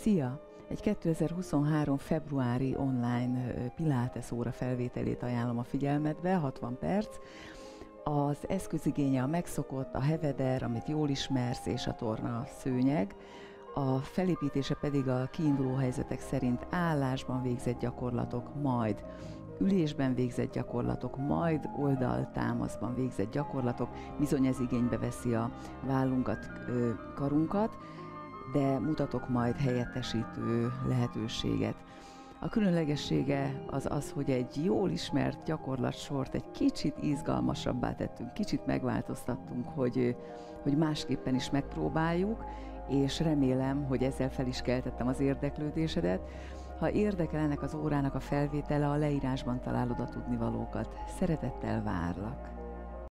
Szia! Egy 2023. februári online Pilates óra felvételét ajánlom a figyelmedbe, 60 perc. Az eszközigénye a megszokott, a heveder, amit jól ismersz, és a torna szőnyeg. A felépítése pedig a kiinduló helyzetek szerint állásban végzett gyakorlatok, majd ülésben végzett gyakorlatok, majd oldaltámaszban végzett gyakorlatok. Bizony ez igénybe veszi a vállunkat, karunkat, de mutatok majd helyettesítő lehetőséget. A különlegessége az, hogy egy jól ismert gyakorlatsort egy kicsit izgalmasabbá tettünk, kicsit megváltoztattunk, hogy másképpen is megpróbáljuk, és remélem, hogy ezzel fel is keltettem az érdeklődésedet. Ha érdekel ennek az órának a felvétele, a leírásban találod a tudnivalókat. Szeretettel várlak!